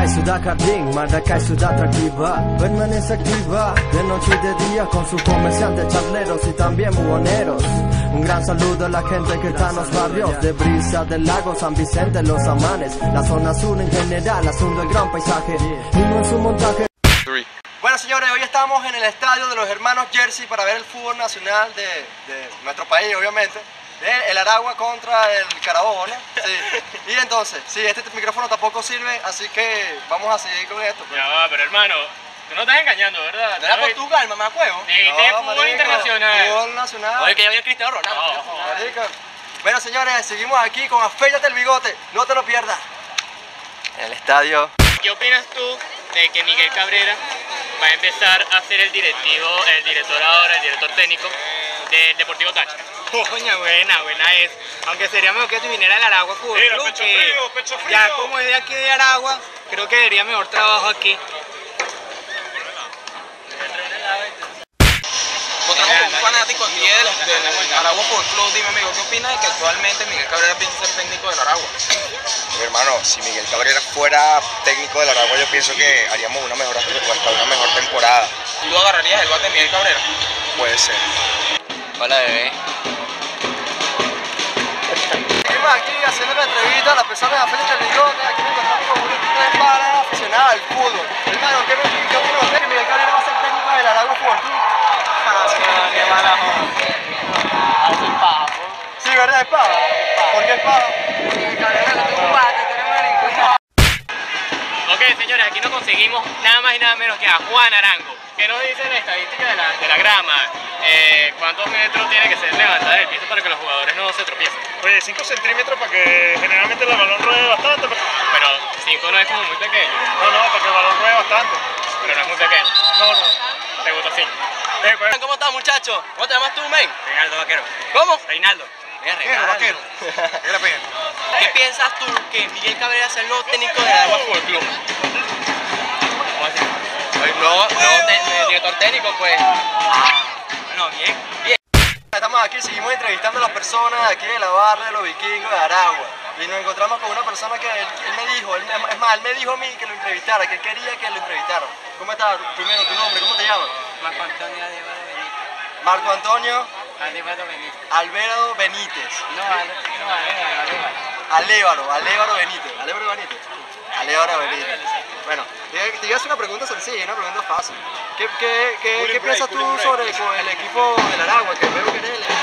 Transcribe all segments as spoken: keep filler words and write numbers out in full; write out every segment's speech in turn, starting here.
Mordecai Ciudad Jardín, Maracay Ciudad atractiva, permanece activa de noche y de día con sus comerciantes charleros y también buhoneros. Un gran saludo a la gente que está en los barrios de Brisa del Lago, San Vicente, Los Amanes, la zona sur en general, haciendo el gran paisaje y no en su montaje. Bueno señores, hoy estamos en el estadio de los hermanos Jersey para ver el fútbol nacional de, de nuestro país, obviamente. El Aragua contra el Carabobo, ¿no? Sí. Y entonces, sí, este micrófono tampoco sirve, así que vamos a seguir con esto. Pues. Ya va, pero hermano, tú no estás engañando, ¿verdad? ¿No era Portugal, mamá juego? Sí, no, este fútbol internacional. Fútbol nacional. Oye, que ya viene Cristiano Ronaldo. No, bueno señores, seguimos aquí con Afeítate el Bigote, no te lo pierdas. En el estadio. ¿Qué opinas tú de que Miguel Cabrera va a empezar a ser el directivo, el director ahora, el director técnico del Deportivo Táchira? Coña, buena, buena es. Aunque sería mejor que viniera el Aragua Fútbol Club, pecho que frío, pecho frío. Ya como es de aquí de Aragua, creo que debería mejor trabajo aquí. Encontramos con un fanático aquí del, del Aragua Fútbol Club. Dime amigo, ¿qué opinas de que actualmente Miguel Cabrera piensa ser técnico del Aragua? Mi hermano, si Miguel Cabrera fuera técnico del Aragua, yo pienso que haríamos una mejor, hasta una mejor temporada. ¿Tú agarrarías el bate de Miguel Cabrera? Puede ser. Hola bebé. Seguimos aquí haciendo la entrevista a las personas de Afeítate el Bigote. Aquí nos encontramos con un para aficionado al fútbol. Hermano, ¿qué opinas usted que Miguel Cabrera va a ser técnico del Aragua Fútbol Club? Qué mala joda. Así es pavo. Sí, ¿verdad? Es pavo. ¿Por qué es pavo? Miguel Cabrera no tengo bate, tenemos marico. Ok, señores, aquí nos conseguimos nada más y nada menos que a Juan Arango. ¿Qué nos dice la estadística de la, de la grama? Eh, ¿Cuántos metros tiene que ser levantada del piso para que los jugadores no se tropiecen? Oye, cinco centímetros para que generalmente el balón ruede bastante. Pero cinco no es como muy pequeño. No, no, para que el balón ruede bastante. Pero no es muy pequeño. No, no. ¿Te gusta cinco? Eh, pues. ¿Cómo estás, muchacho? ¿Cómo te llamas tú, men? Reinaldo Vaquero. ¿Cómo? Reinaldo. Vaquero, vaquero. ¿Qué piensas tú que Miguel Cabrera sea el nuevo técnico del Aragua Fútbol Club? ¿Cómo así? El nuevo, nuevo te, director técnico, pues. Ah, bueno, bien. Bien. Estamos aquí, seguimos entrevistando a las personas aquí de la barra de los vikingos de Aragua. Y nos encontramos con una persona que él, él me dijo, él, es más, él me dijo a mí que lo entrevistara, que él quería que lo entrevistara. ¿Cómo estás? Primero, tu nombre, ¿cómo te llamas? Marco Antonio Alévaro Benítez. Marco Antonio Alévaro Benítez. Alberto Benítez. No, no, Alévaro. Alévaro, Alévaro Benítez. Alévaro Benítez. Alévaro Benítez. Bueno, te, te iba a hacer una pregunta sencilla, una pregunta fácil. ¿Qué, qué, qué, ¿qué piensas tú sobre con el equipo del Aragua? Que veo que eres el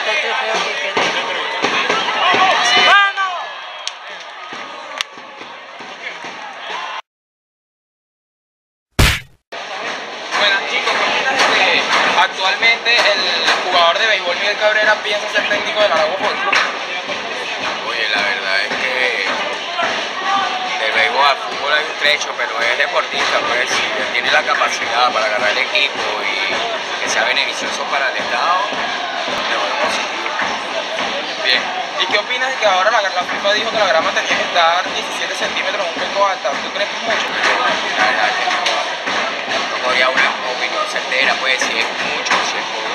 Buenas chicos, ¿qué opinas de que actualmente el jugador de béisbol Miguel Cabrera piensa ser técnico del Aragua Fútbol Club? Oye, la verdad es que del béisbol al fútbol hay un trecho, pero es deportista, pues si tiene la capacidad para agarrar el equipo y que sea beneficioso para el Estado, le voy positivo. Bien. ¿Y qué opinas de que ahora la, la FIFA dijo que la grama tenía que estar diecisiete centímetros un poco alta? ¿Tú crees que es mucho? La verdad que no, no podría una opinión certera, pues si es mucho, si es poco.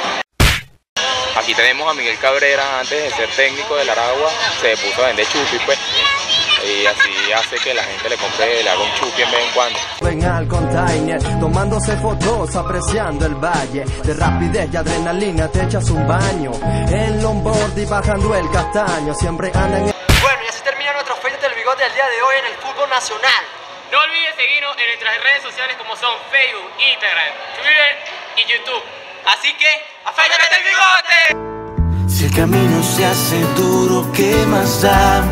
Aquí tenemos a Miguel Cabrera, antes de ser técnico del Aragua, se puso a vender chupis, pues. Y así hace que la gente le compre, le haga un chupi en vez en cuando. Ven al container, tomándose fotos, apreciando el valle. De rapidez y adrenalina te echas un baño. En longboard y bajando el castaño, siempre andan en... Bueno, y así termina nuestro Afeítate el Bigote del día de hoy en el fútbol nacional. No olvides seguirnos en nuestras redes sociales como son Facebook, Instagram, Twitter y YouTube. Así que, ¡afeítate el bigote! Si el camino se hace duro, ¿qué más da?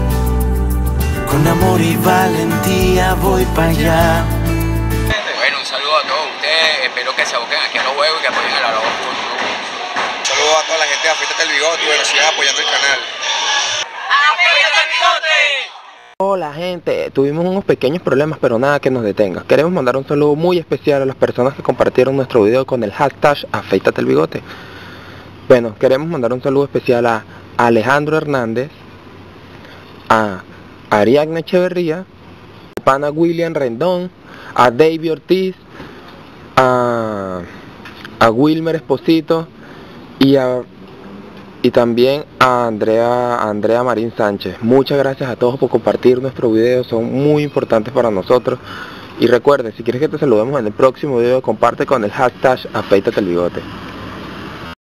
Con amor y valentía voy para allá. Bueno, un saludo a todos ustedes, espero que se aboquen aquí a los juegos y que apoyen al Aragua Fútbol Club. Un saludo a toda la gente de Afeítate el Bigote y bueno, sigan apoyando el canal. ¡Afeítate el bigote! Hola gente, tuvimos unos pequeños problemas pero nada que nos detenga. Queremos mandar un saludo muy especial a las personas que compartieron nuestro video con el hashtag Afeítate el Bigote. Bueno, queremos mandar un saludo especial a Alejandro Hernández, a Ariadne Echeverría, a pana William Rendón, a David Ortiz, a, a Wilmer Esposito y a Y también a Andrea, a Andrea Marín Sánchez. Muchas gracias a todos por compartir nuestros videos, son muy importantes para nosotros. Y recuerden, si quieres que te saludemos en el próximo video, comparte con el hashtag Afeítate el Bigote.